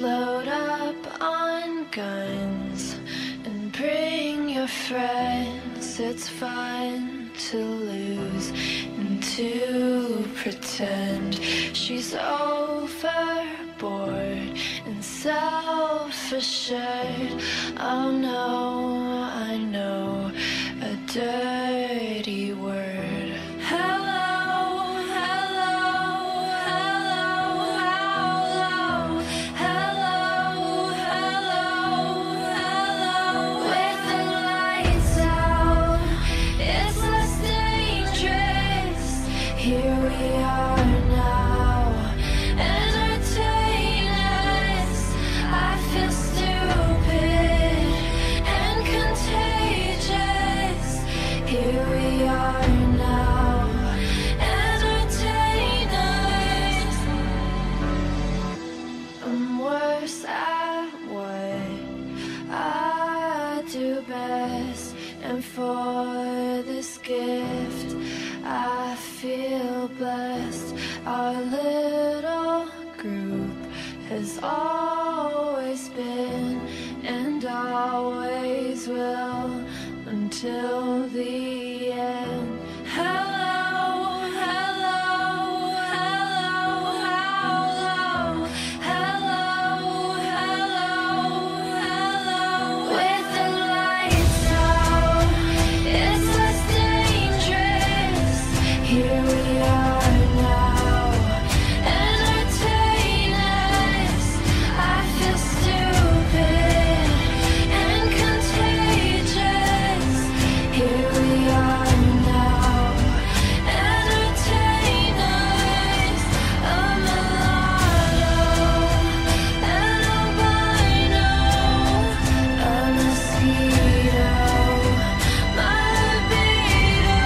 Load up on guns and bring your friends. It's fun to lose and to pretend. She's overboard and self-assured. Oh no, I know a dirty word. Hello, hello, hello, hello, hello, hello, hello. With the lights out, it's less dangerous. Here we are now, entertain us. I feel stupid and contagious. Here we are now, entertain us. I'm worse at what I do best, and for this gift I feel blessed. Our little group has always been and always will until the end. Hello, hello, hello, hello, hello, hello, hello. With the lights out, it's less dangerous. Here we are now, entertain us. I feel stupid and contagious. Here we are now, entertain us. A mulatto, an albino, a mosquito, my libido.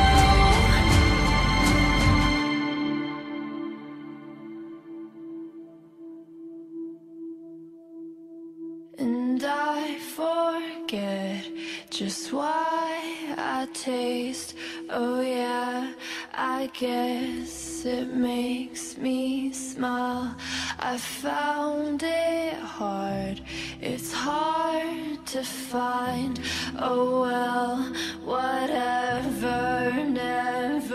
And I forget just why I taste. Oh yeah, I guess it makes me smile. I found it hard, it's hard to find. Oh well, whatever, never